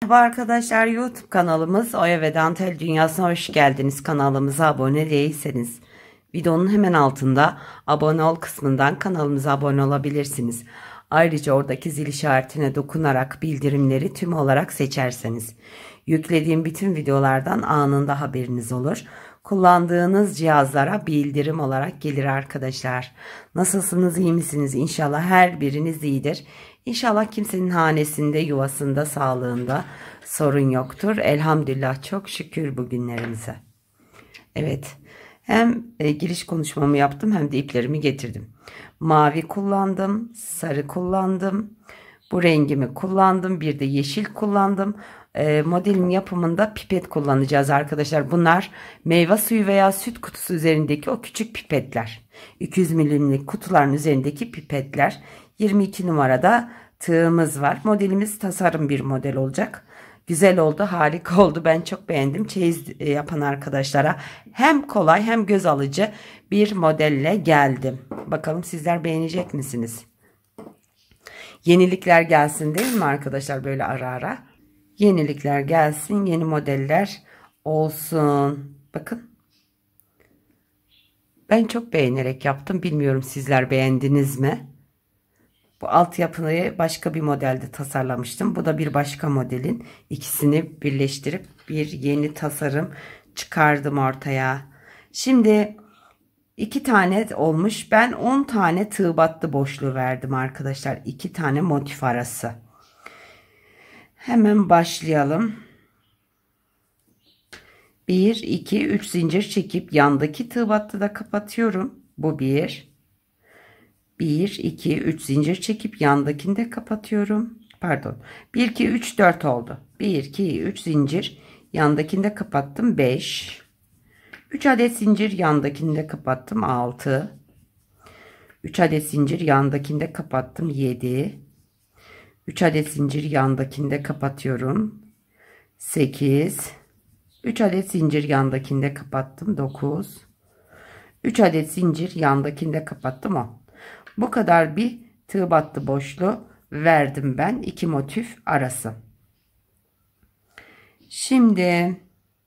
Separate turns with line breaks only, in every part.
Merhaba arkadaşlar, YouTube kanalımız Oya ve Dantel Dünyası'na hoş geldiniz. Kanalımıza abone değilseniz videonun hemen altında abone ol kısmından kanalımıza abone olabilirsiniz. Ayrıca oradaki zil işaretine dokunarak bildirimleri tüm olarak seçerseniz yüklediğim bütün videolardan anında haberiniz olur. Kullandığınız cihazlara bildirim olarak gelir arkadaşlar. Nasılsınız, iyi misiniz? İnşallah her biriniz iyidir. İnşallah kimsenin hanesinde, yuvasında, sağlığında sorun yoktur. Elhamdülillah, çok şükür bugünlerimize. Evet, hem giriş konuşmamı yaptım hem de iplerimi getirdim. Mavi kullandım, sarı kullandım, bu rengimi kullandım, bir de yeşil kullandım. Modelin yapımında pipet kullanacağız arkadaşlar. Bunlar meyve suyu veya süt kutusu üzerindeki o küçük pipetler. 200 milimlik kutuların üzerindeki pipetler. 22 numarada tığımız var. Modelimiz tasarım bir model olacak. Güzel oldu, harika oldu. Ben çok beğendim. Çeyiz yapan arkadaşlara hem kolay hem göz alıcı bir modelle geldim. Bakalım sizler beğenecek misiniz? Yenilikler gelsin değil mi arkadaşlar, böyle ara ara? Yenilikler gelsin, yeni modeller olsun. Bakın. Ben çok beğenerek yaptım. Bilmiyorum sizler beğendiniz mi? Bu altyapıyı başka bir modelde tasarlamıştım. Bu da bir başka modelin. İkisini birleştirip bir yeni tasarım çıkardım ortaya. Şimdi 2 tane olmuş. Ben 10 tane tığ battı boşluğu verdim arkadaşlar. 2 tane motif arası. Hemen başlayalım. 1, 2, 3 zincir çekip yandaki tığ battı da kapatıyorum. Bu 1. 1, 2, 3 zincir çekip yandakini de kapatıyorum. Pardon. 1, 2, 3, 4 oldu. 1, 2, 3 zincir. Yandakini de kapattım. 5. 3 adet zincir yandakini de kapattım. 6. 3 adet zincir yandakini de kapattım. 7. 3 adet zincir yandakini de kapatıyorum. 8. 3 adet zincir yandakini de kapattım. 9. 3 adet zincir yandakini de kapattım. 10. Bu kadar bir tığ battı boşluğu verdim ben 2 motif arası. Şimdi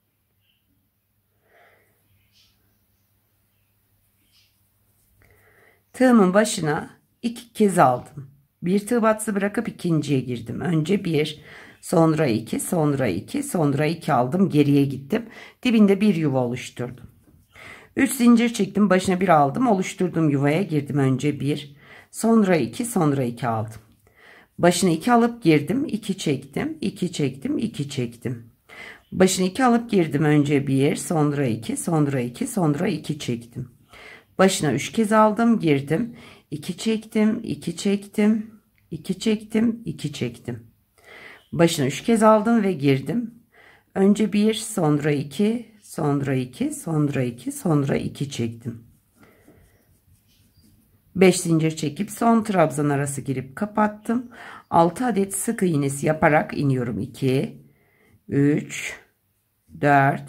tığımın başına 2 kez aldım. Bir tığ battı bırakıp ikinciye girdim. Önce 1, sonra 2, sonra 2, sonra 2 aldım. Geriye gittim. Dibinde bir yuva oluşturdum. 3 zincir çektim. Başına bir aldım. Oluşturduğum yuvaya girdim. Önce 1, sonra 2, sonra 2 aldım. Başına 2 alıp girdim. 2 çektim. 2 çektim. 2 çektim. Başına 2 alıp girdim. Önce 1, sonra 2, sonra 2, sonra 2 çektim. Başına 3 kez aldım. Girdim. 2 çektim. 2 çektim. 2 çektim. 2 çektim. Başına 3 kez aldım ve girdim. Önce 1, sonra 2, sonra 2, sonra 2, sonra 2 çektim. 5 zincir çekip son trabzan arası girip kapattım. 6 adet sık iğnesi yaparak iniyorum. 2, 3, 4,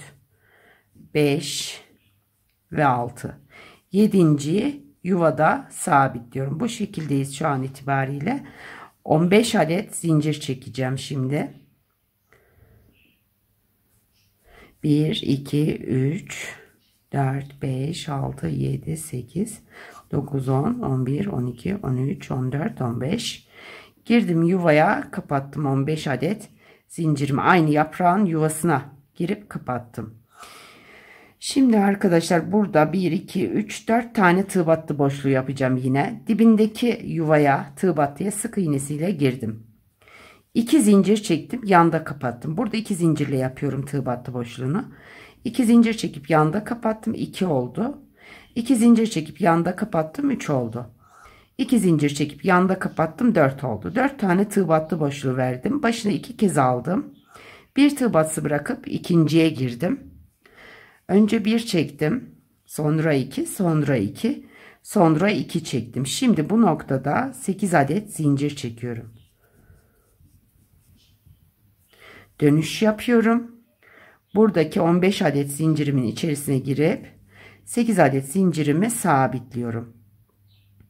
5 ve 6. 7. yuvada sabitliyorum. Bu şekildeyiz şu an itibariyle. 15 adet zincir çekeceğim şimdi. 1, 2, 3, 4, 5, 6, 7, 8, 9, 10, 11, 12, 13, 14, 15. Girdim yuvaya, kapattım 15 adet zincirimi. Aynı yaprağın yuvasına girip kapattım. Şimdi arkadaşlar burada 1, 2, 3, 4 tane tığ battı boşluğu yapacağım yine. Dibindeki yuvaya tığ battıya sık iğnesiyle girdim. 2 zincir çektim, yanda kapattım. Burada 2 zincirle yapıyorum tığ battı boşluğunu. 2 zincir çekip yanda kapattım, 2 oldu. 2 zincir çekip yanda kapattım, 3 oldu. 2 zincir çekip yanda kapattım, 4 oldu. 4 tane tığ battı boşluğu verdim. Başına 2 kez aldım. Bir tığ battısı bırakıp ikinciye girdim. Önce 1 çektim, sonra 2, sonra 2, sonra 2 çektim. Şimdi bu noktada 8 adet zincir çekiyorum. Dönüş yapıyorum. Buradaki 15 adet zincirimin içerisine girip 8 adet zincirimi sabitliyorum.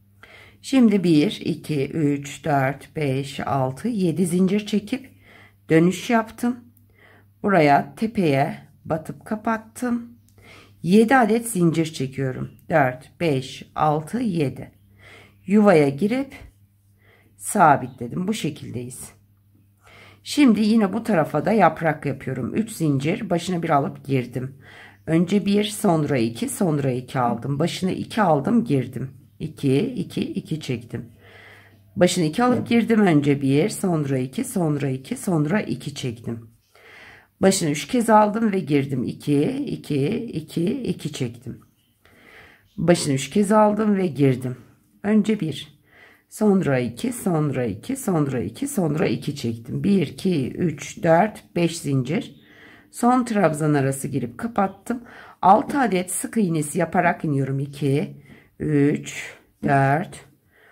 Şimdi 1, 2, 3, 4, 5, 6, 7 zincir çekip Dönüş yaptım. Buraya tepeye batıp kapattım. 7 adet zincir çekiyorum. 4, 5, 6, 7. Yuvaya girip sabitledim. Bu şekildeyiz. Şimdi yine bu tarafa da yaprak yapıyorum. 3 zincir başına bir alıp girdim. Önce 1, sonra 2, sonra 2 aldım. Başına 2 aldım, girdim. 2, 2, 2 çektim. Başına 2 alıp girdim. Önce 1, sonra 2, sonra 2, sonra 2 çektim. Başına 3 kez aldım ve girdim. 2, 2, 2, 2 çektim. Başına 3 kez aldım ve girdim. Önce 1, sonra 2, sonra 2, sonra 2, sonra 2 çektim. 1, 2, 3, 4, 5 zincir. Son trabzan arası girip kapattım. 6 adet sık iğnesi yaparak iniyorum. 2, 3, 4,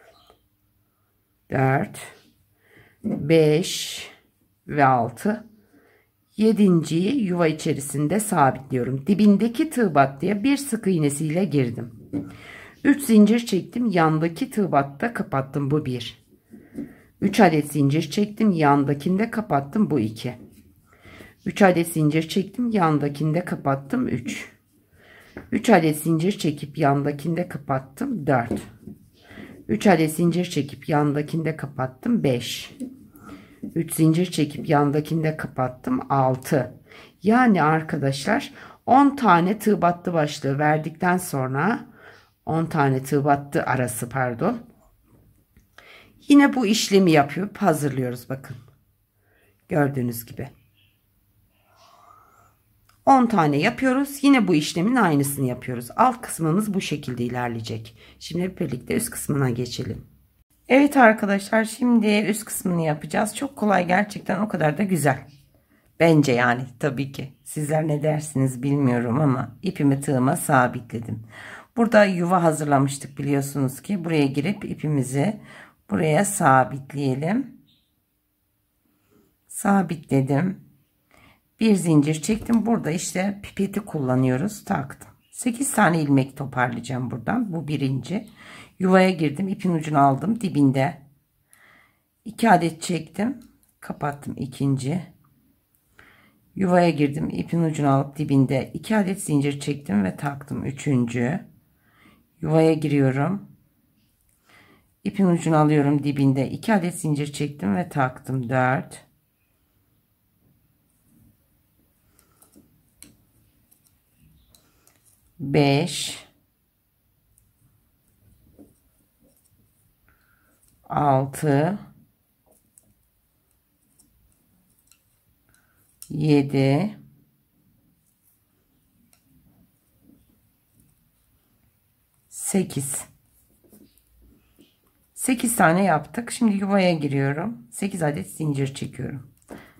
5 ve 6. 7.'yi yuva içerisinde sabitliyorum. Dibindeki tığ battıya bir sık iğnesiyle girdim. 3 zincir çektim. Yandaki tığ batta kapattım. Bu 1. 3 adet zincir çektim. Yandakinde kapattım. Bu 2. 3 adet zincir çektim. Yandakinde kapattım. 3. 3 adet zincir çekip yandakinde kapattım. 4. 3 adet zincir çekip yandakinde kapattım. 5. 3 zincir çekip yandakinde kapattım. 6. Yani arkadaşlar 10 tane tığ battı başlığı verdikten sonra 10 tane tığ battı arası pardon. Yine bu işlemi yapıp hazırlıyoruz bakın. Gördüğünüz gibi. 10 tane yapıyoruz. Yine bu işlemin aynısını yapıyoruz. Alt kısmımız bu şekilde ilerleyecek. Şimdi birlikte üst kısmına geçelim. Evet arkadaşlar, şimdi üst kısmını yapacağız. Çok kolay, gerçekten o kadar da güzel. Bence yani, tabii ki. Sizler ne dersiniz bilmiyorum ama ipimi tığıma sabitledim. Burada yuva hazırlamıştık biliyorsunuz ki. Buraya girip ipimizi buraya sabitleyelim. Sabitledim. Bir zincir çektim. Burada işte pipeti kullanıyoruz. Taktım. 8 tane ilmek toparlayacağım buradan. Bu birinci. Yuvaya girdim. İpin ucunu aldım. Dibinde 2 adet çektim. Kapattım. İkinci. Yuvaya girdim. İpin ucunu alıp dibinde 2 adet zincir çektim ve taktım. Üçüncü. Yuvaya giriyorum. İpin ucunu alıyorum. Dibinde 2 adet zincir çektim ve taktım. 4. 5, 6, 7, 8. 8 tane yaptık. Şimdi yuvaya giriyorum. 8 adet zincir çekiyorum.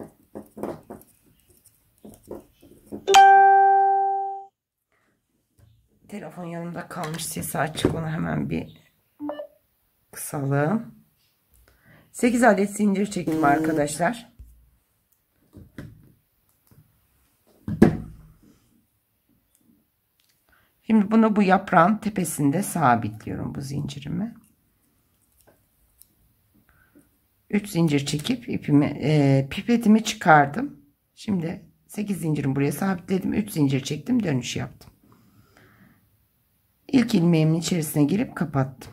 Telefon yanımda kalmış, sesi açık, onu hemen bir kısalım. 8 adet zincir çektim arkadaşlar. Şimdi bunu bu yaprağın tepesinde sabitliyorum, bu zincirimi. 3 zincir çekip pipetimi çıkardım. Şimdi 8 zincirimi buraya sabitledim. 3 zincir çektim, dönüş yaptım. İlk ilmeğimin içerisine girip kapattım.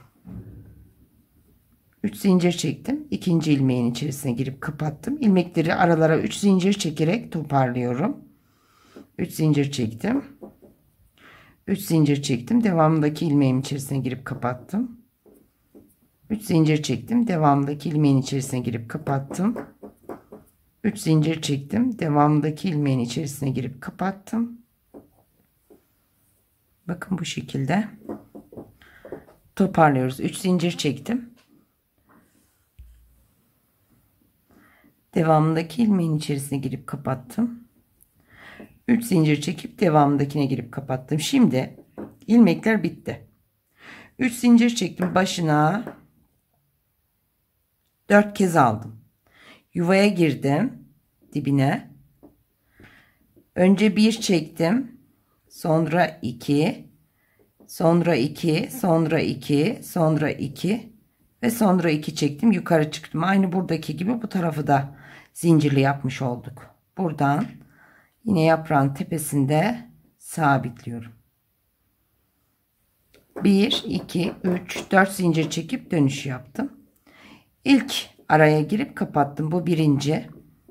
3 zincir çektim. İkinci ilmeğin içerisine girip kapattım. İlmekleri aralara 3 zincir çekerek toparlıyorum. 3 zincir çektim. 3 zincir çektim. Devamındaki ilmeğin içerisine girip kapattım. 3 zincir çektim. Devamındaki ilmeğin içerisine girip kapattım. 3 zincir çektim. Devamındaki ilmeğin içerisine girip kapattım. Bakın bu şekilde toparlıyoruz. 3 zincir çektim. Devamındaki ilmeğin içerisine girip kapattım. 3 zincir çekip devamındakine girip kapattım. Şimdi ilmekler bitti. 3 zincir çektim, başına 4 kez aldım. Yuvaya girdim dibine. Önce 1 çektim. Sonra 2, sonra 2, sonra 2, sonra 2 ve sonra 2 çektim. Yukarı çıktım. Aynı buradaki gibi bu tarafı da zincirli yapmış olduk. Buradan yine yaprağın tepesinde sabitliyorum. 1 2 3 4 zincir çekip dönüş yaptım. İlk araya girip kapattım. Bu birinci.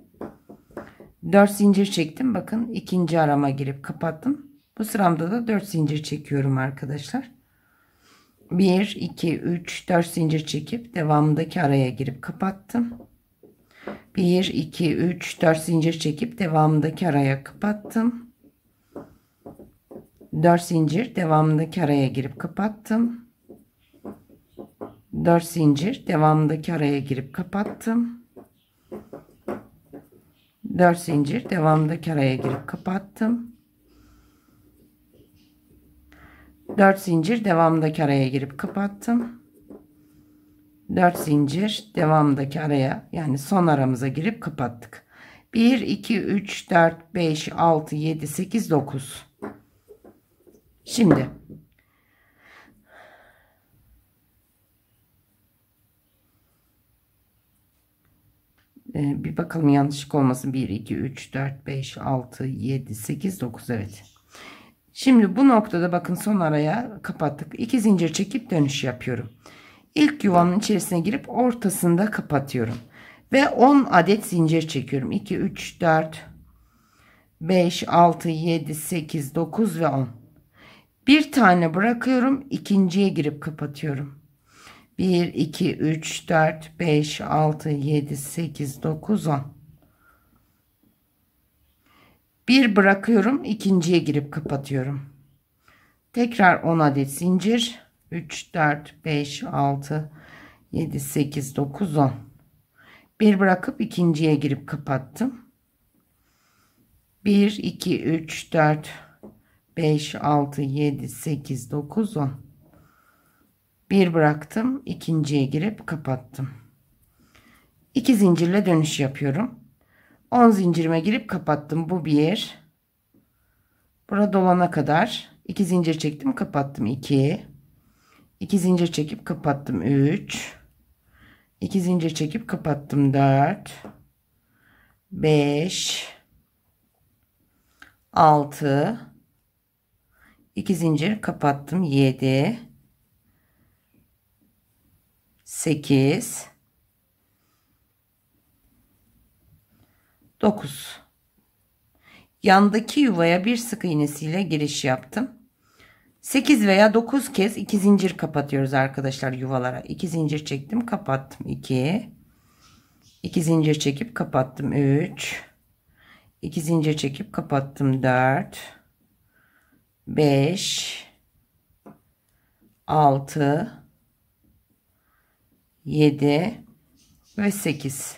4 zincir çektim. Bakın ikinci arama girip kapattım. Bu sıramda da 4 zincir çekiyorum arkadaşlar. 1 2 3 4 zincir çekip devamındaki araya girip kapattım. 1 2 3 4 zincir çekip devamındaki araya kapattım. 4 zincir devamındaki araya girip kapattım. 4 zincir devamındaki araya girip kapattım. 4 zincir devamındaki araya girip kapattım. 4 zincir devamındaki araya girip kapattım. 4 zincir devamındaki araya, yani son aramıza girip kapattık. 1 2 3 4 5 6 7 8 9. Şimdi bir bakalım yanlışlık olmasın. 1 2 3 4 5 6 7 8 9. Evet. Şimdi bu noktada bakın son araya kapattık. 2 zincir çekip dönüş yapıyorum. İlk yuvanın içerisine girip ortasında kapatıyorum. Ve 10 adet zincir çekiyorum. 2 3 4 5 6 7 8 9 ve 10. Bir tane bırakıyorum. İkinciye girip kapatıyorum. 1 2 3 4 5 6 7 8 9 10. Bir bırakıyorum. İkinciye girip kapatıyorum. Tekrar 10 adet zincir. 3 4 5 6 7 8 9 10. Bir bırakıp ikinciye girip kapattım. 1 2 3 4 5 6 7 8 9 10. Bir bıraktım, ikinciye girip kapattım. 2 zincirle dönüş yapıyorum. 10 zincirime girip kapattım. Bu bir. Burada dolana kadar 2 zincir çektim, kapattım. 2. 2 zincir çekip kapattım. 3. 2 zincir çekip kapattım. 4. 5. 6. 2 zincir kapattım. 7. 8. 9. Yandaki yuvaya bir sık iğnesiyle giriş yaptım. 8 veya 9 kez 2 zincir kapatıyoruz arkadaşlar yuvalara. 2 zincir çektim, kapattım. 2. 2 zincir çekip kapattım. 3. 2 zincir çekip kapattım. 4. 5. 6. 7 ve 8.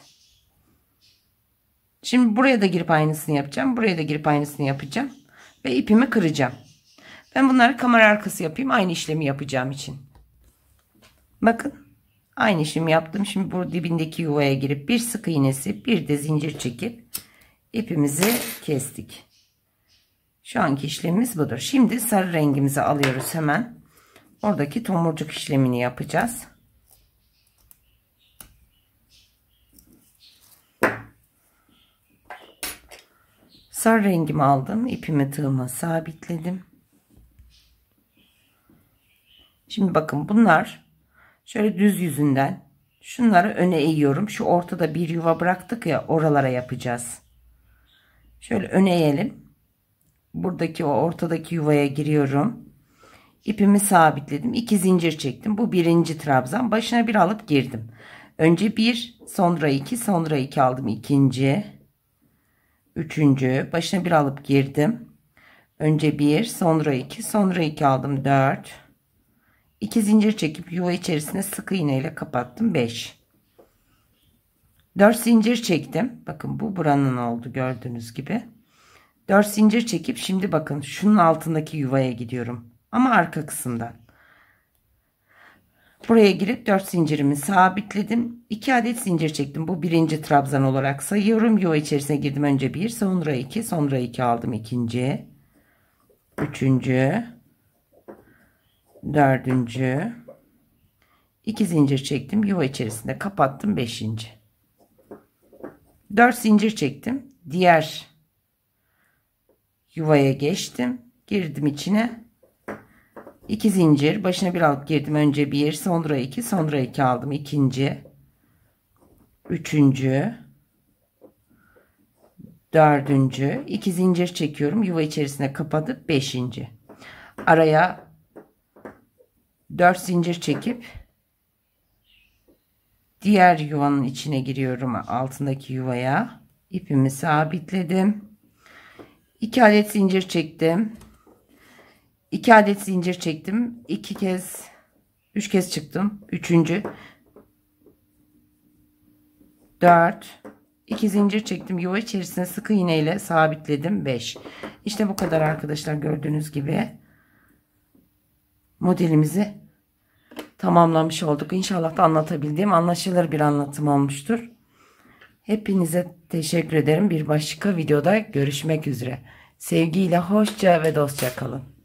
Şimdi buraya da girip aynısını yapacağım. Buraya da girip aynısını yapacağım. Ve ipimi kıracağım. Ben bunları kamera arkası yapayım. Aynı işlemi yapacağım için. Bakın. Aynı işlemi yaptım. Şimdi bu dibindeki yuvaya girip bir sık iğnesi, bir de zincir çekip ipimizi kestik. Şu anki işlemimiz budur. Şimdi sarı rengimizi alıyoruz hemen. Oradaki tomurcuk işlemini yapacağız. Sarı rengimi aldım. İpimi tığıma sabitledim. Şimdi bakın bunlar şöyle düz yüzünden şunları öne eğiyorum. Şu ortada bir yuva bıraktık ya, oralara yapacağız. Şöyle öne eğelim. Buradaki o ortadaki yuvaya giriyorum. İpimi sabitledim. 2 zincir çektim. Bu birinci trabzan. Başına bir alıp girdim. Önce 1, sonra 2, sonra 2 aldım. İkinci, üçüncü, başına bir alıp girdim. Önce 1, sonra 2, sonra 2 aldım. 4. 2 zincir çekip yuva içerisine sık iğne ile kapattım. 5. 4 zincir çektim. Bakın bu buranın oldu gördüğünüz gibi. 4 zincir çekip şimdi bakın şunun altındaki yuvaya gidiyorum. Ama arka kısımdan. Buraya girip 4 zincirimi sabitledim. 2 adet zincir çektim. Bu birinci trabzan olarak sayıyorum. Yuva içerisine girdim. Önce 1, sonra 2, sonra 2 aldım. İkinci, üçüncü, dördüncü, 2 zincir çektim. Yuva içerisinde kapattım. 5. 4 zincir çektim. Diğer yuvaya geçtim. Girdim içine. 2 zincir. Başına bir alıp girdim. Önce 1, sonra 2, sonra 2 aldım. İkinci, üçüncü, dördüncü. 2 zincir çekiyorum. Yuva içerisine kapatıp 5. Araya 4 zincir çekip diğer yuvanın içine giriyorum, altındaki yuvaya. İpimi sabitledim. 2 adet zincir çektim. 2 adet zincir çektim. 2 kez, 3 kez çıktım. 3. 4, 2 zincir çektim. Yuva içerisine sık iğne ile sabitledim. 5. İşte bu kadar arkadaşlar, gördüğünüz gibi modelimizi tamamlamış olduk. İnşallah da anlatabildiğim anlaşılır bir anlatım olmuştur. Hepinize teşekkür ederim. Bir başka videoda görüşmek üzere. Sevgiyle, hoşça ve dostça kalın.